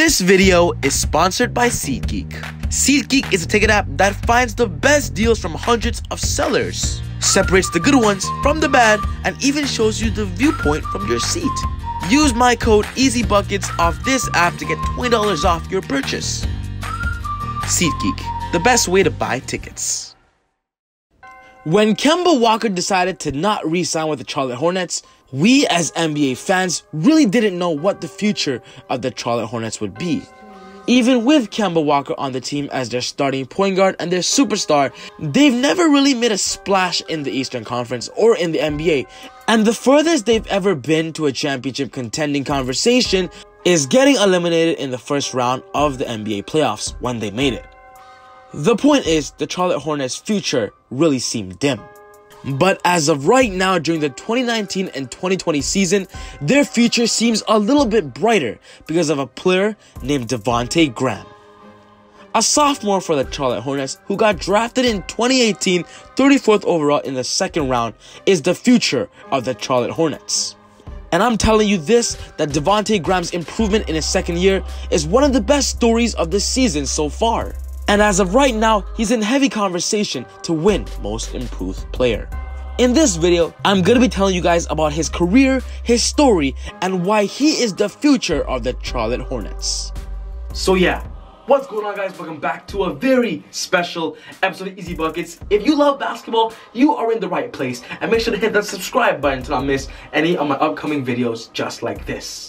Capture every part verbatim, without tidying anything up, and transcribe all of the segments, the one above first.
This video is sponsored by SeatGeek. SeatGeek is a ticket app that finds the best deals from hundreds of sellers, separates the good ones from the bad, and even shows you the viewpoint from your seat. Use my code ezBUCKETz off this app to get twenty dollars off your purchase. SeatGeek, the best way to buy tickets. When Kemba Walker decided to not re-sign with the Charlotte Hornets, we as N B A fans really didn't know what the future of the Charlotte Hornets would be. Even with Kemba Walker on the team as their starting point guard and their superstar, they've never really made a splash in the Eastern Conference or in the N B A. And the furthest they've ever been to a championship contending conversation is getting eliminated in the first round of the N B A playoffs when they made it. The point is, the Charlotte Hornets' future really seemed dim. But as of right now, during the twenty nineteen and twenty twenty season, their future seems a little bit brighter because of a player named Devonte Graham. A sophomore for the Charlotte Hornets who got drafted in twenty eighteen, thirty-fourth overall in the second round, is the future of the Charlotte Hornets. And I'm telling you this, that Devonte Graham's improvement in his second year is one of the best stories of the season so far. And as of right now, he's in heavy conversation to win Most Improved Player. In this video, I'm going to be telling you guys about his career, his story, and why he is the future of the Charlotte Hornets. So yeah, what's going on, guys? Welcome back to a very special episode of ezBUCKETz. If you love basketball, you are in the right place. And make sure to hit that subscribe button to not miss any of my upcoming videos just like this.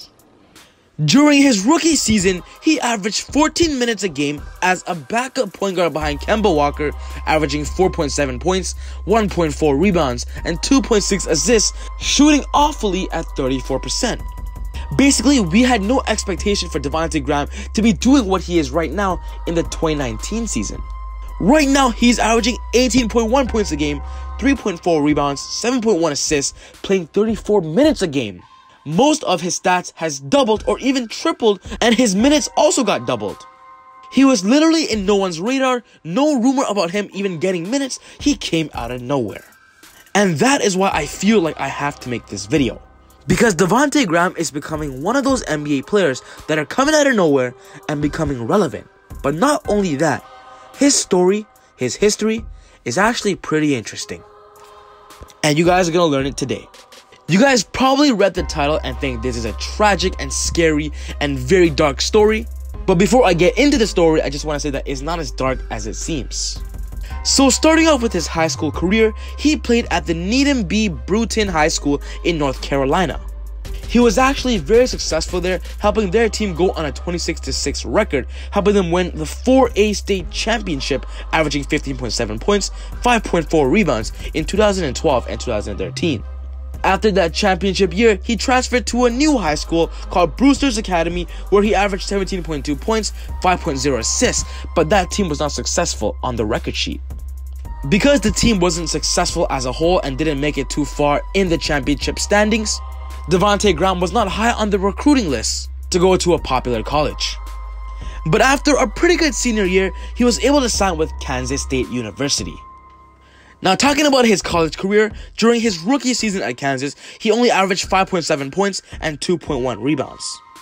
During his rookie season, he averaged fourteen minutes a game as a backup point guard behind Kemba Walker, averaging four point seven points, one point four rebounds, and two point six assists, shooting awfully at thirty-four percent. Basically, we had no expectation for Devonte Graham to be doing what he is right now in the twenty nineteen season. Right now, he's averaging eighteen point one points a game, three point four rebounds, seven point one assists, playing thirty-four minutes a game. Most of his stats has doubled or even tripled, and his minutes also got doubled. He was literally in no one's radar, no rumor about him even getting minutes. He came out of nowhere. And that is why I feel like I have to make this video. Because Devonte Graham is becoming one of those N B A players that are coming out of nowhere and becoming relevant. But not only that, his story, his history, is actually pretty interesting. And you guys are going to learn it today. You guys probably read the title and think this is a tragic and scary and very dark story. But before I get into the story, I just want to say that it's not as dark as it seems. So starting off with his high school career, he played at the Needham B. Bruton High School in North Carolina. He was actually very successful there, helping their team go on a twenty-six to six record, helping them win the four A state championship, averaging fifteen point seven points, five point four rebounds in two thousand twelve and two thousand thirteen. After that championship year, he transferred to a new high school called Brewster's Academy, where he averaged seventeen point two points, five point zero assists, but that team was not successful on the record sheet. Because the team wasn't successful as a whole and didn't make it too far in the championship standings, Devonte Graham was not high on the recruiting list to go to a popular college. But after a pretty good senior year, he was able to sign with Kansas State University. Now, talking about his college career, during his rookie season at Kansas, he only averaged five point seven points and two point one rebounds.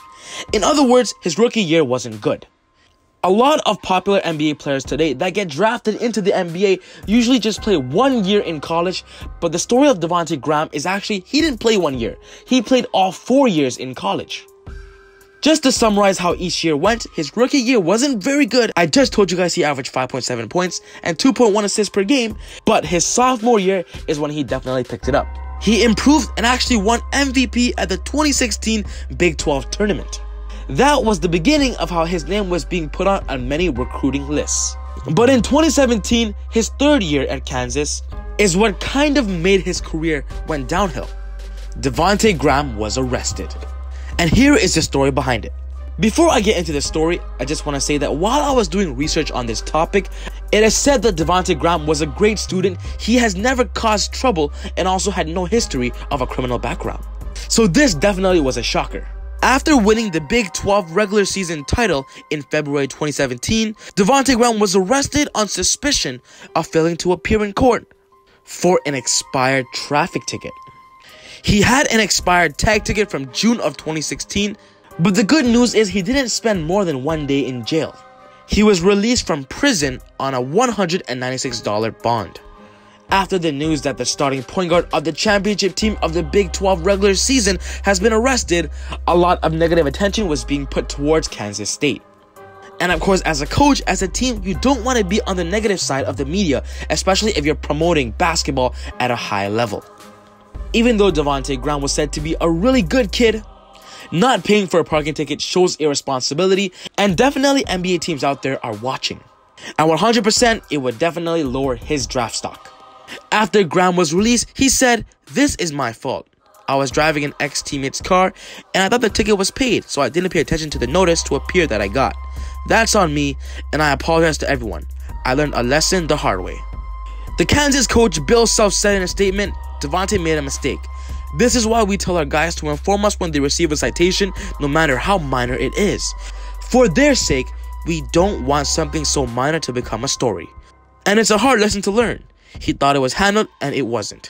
In other words, his rookie year wasn't good. A lot of popular N B A players today that get drafted into the N B A usually just play one year in college, but the story of Devonte Graham is actually he didn't play one year. He played all four years in college. Just to summarize how each year went, his rookie year wasn't very good. I just told you guys he averaged five point seven points and two point one assists per game, but his sophomore year is when he definitely picked it up. He improved and actually won M V P at the twenty sixteen Big twelve tournament. That was the beginning of how his name was being put on on many recruiting lists. But in twenty seventeen, his third year at Kansas, is what kind of made his career went downhill. Devonte Graham was arrested. And here is the story behind it. Before I get into the story, I just want to say that while I was doing research on this topic, it is said that Devonte Graham was a great student. He has never caused trouble and also had no history of a criminal background. So this definitely was a shocker. After winning the Big twelve regular season title in February twenty seventeen, Devonte Graham was arrested on suspicion of failing to appear in court for an expired traffic ticket. He had an expired tag ticket from June of twenty sixteen, But the good news is he didn't spend more than one day in jail. He was released from prison on a one hundred ninety-six dollar bond. After the news that the starting point guard of the championship team of the Big twelve regular season has been arrested, a lot of negative attention was being put towards Kansas State. And of course, as a coach, as a team, you don't want to be on the negative side of the media, especially if you're promoting basketball at a high level. Even though Devonte Graham was said to be a really good kid, not paying for a parking ticket shows irresponsibility, and definitely N B A teams out there are watching. And one hundred percent, it would definitely lower his draft stock. After Graham was released, he said, "This is my fault. I was driving an ex-teammate's car, and I thought the ticket was paid, so I didn't pay attention to the notice to appear that I got. That's on me, and I apologize to everyone. I learned a lesson the hard way." The Kansas coach Bill Self said in a statement, "Devonte made a mistake. This is why we tell our guys to inform us when they receive a citation, no matter how minor it is. For their sake, we don't want something so minor to become a story. And it's a hard lesson to learn. He thought it was handled, and it wasn't."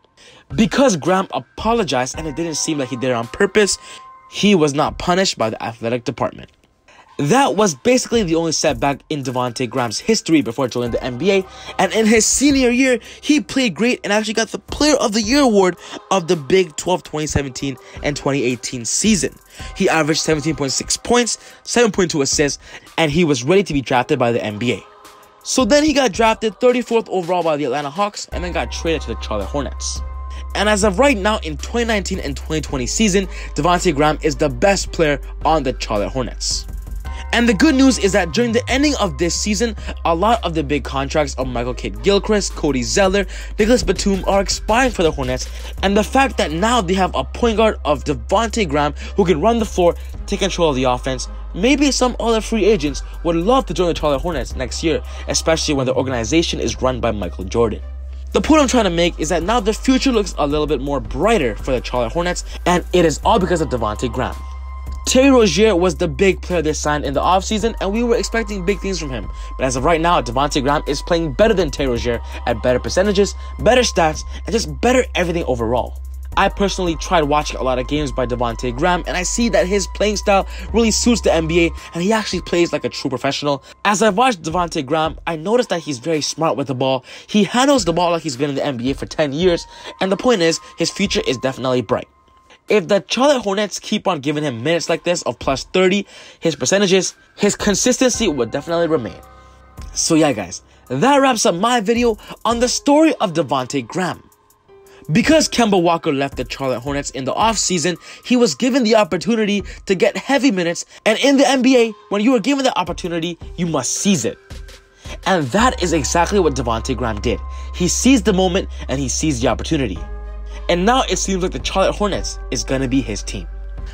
Because Graham apologized and it didn't seem like he did it on purpose, he was not punished by the athletic department. That was basically the only setback in Devonte Graham's history before joining the N B A, and in his senior year, he played great and actually got the Player of the Year award of the Big twelve twenty seventeen and twenty eighteen season. He averaged seventeen point six points, seven point two assists, and he was ready to be drafted by the N B A. So then he got drafted thirty-fourth overall by the Atlanta Hawks and then got traded to the Charlotte Hornets. And as of right now in twenty nineteen and twenty twenty season, Devonte Graham is the best player on the Charlotte Hornets. And the good news is that during the ending of this season, a lot of the big contracts of Michael Kidd-Gilchrist, Cody Zeller, Nicholas Batum are expiring for the Hornets, and the fact that now they have a point guard of Devonte Graham who can run the floor, take control of the offense. Maybe some other free agents would love to join the Charlotte Hornets next year, especially when the organization is run by Michael Jordan. The point I'm trying to make is that now the future looks a little bit more brighter for the Charlotte Hornets, and it is all because of Devonte Graham. Terry Rozier was the big player they signed in the offseason, and we were expecting big things from him. But as of right now, Devonte Graham is playing better than Terry Rozier at better percentages, better stats, and just better everything overall. I personally tried watching a lot of games by Devonte Graham, and I see that his playing style really suits the N B A, and he actually plays like a true professional. As I watched Devonte Graham, I noticed that he's very smart with the ball. He handles the ball like he's been in the N B A for ten years, and the point is, his future is definitely bright. If the Charlotte Hornets keep on giving him minutes like this of plus thirty, his percentages, his consistency would definitely remain. So yeah guys, that wraps up my video on the story of Devonte Graham. Because Kemba Walker left the Charlotte Hornets in the offseason, he was given the opportunity to get heavy minutes, and in the N B A, when you are given the opportunity, you must seize it. And that is exactly what Devonte Graham did. He seized the moment and he seized the opportunity. And now it seems like the Charlotte Hornets is going to be his team.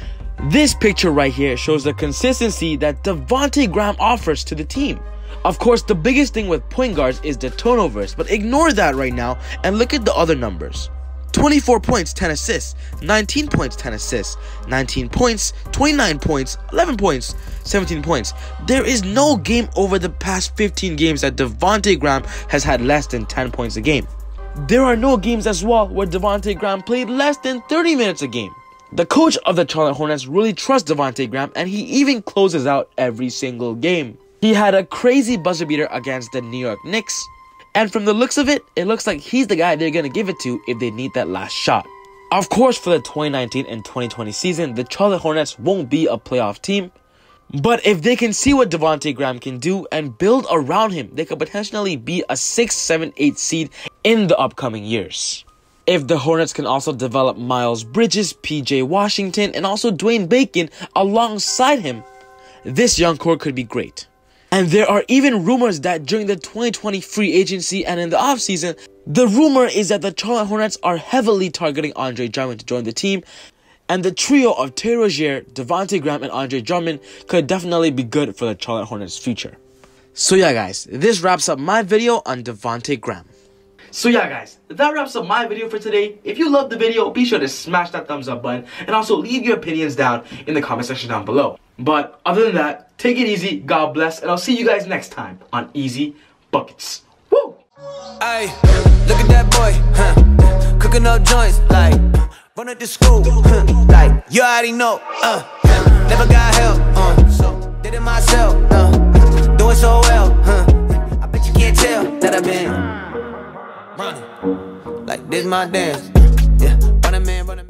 This picture right here shows the consistency that Devonte Graham offers to the team. Of course, the biggest thing with point guards is the turnovers, but ignore that right now and look at the other numbers. twenty-four points, ten assists, nineteen points, ten assists, nineteen points, twenty-nine points, eleven points, seventeen points. There is no game over the past fifteen games that Devonte Graham has had less than ten points a game. There are no games as well where Devonte Graham played less than thirty minutes a game. The coach of the Charlotte Hornets really trusts Devonte Graham, and he even closes out every single game. He had a crazy buzzer beater against the New York Knicks, and from the looks of it, it looks like he's the guy they're going to give it to if they need that last shot. Of course, for the twenty nineteen and twenty twenty season, the Charlotte Hornets won't be a playoff team, but if they can see what Devonte Graham can do and build around him, they could potentially be a six, seven, eight seed in the upcoming years. If the Hornets can also develop Miles Bridges, P J Washington, and also Dwayne Bacon alongside him, this young core could be great. And there are even rumors that during the twenty twenty free agency and in the offseason, the rumor is that the Charlotte Hornets are heavily targeting Andre Drummond to join the team, and the trio of Terry Rozier, Devonte Graham, and Andre Drummond could definitely be good for the Charlotte Hornets' future. So yeah guys, this wraps up my video on Devonte Graham. So yeah guys, that wraps up my video for today. If you loved the video, be sure to smash that thumbs up button and also leave your opinions down in the comment section down below. But other than that, take it easy, God bless, and I'll see you guys next time on ezBUCKETz. Woo! Hey, look at that boy, huh? Cooking up joints like run at the school, huh? Like you already know, uh. never got help, uh, so did it myself, uh, doing so well, huh? I bet you can't tell that I've been running like this my dance, yeah.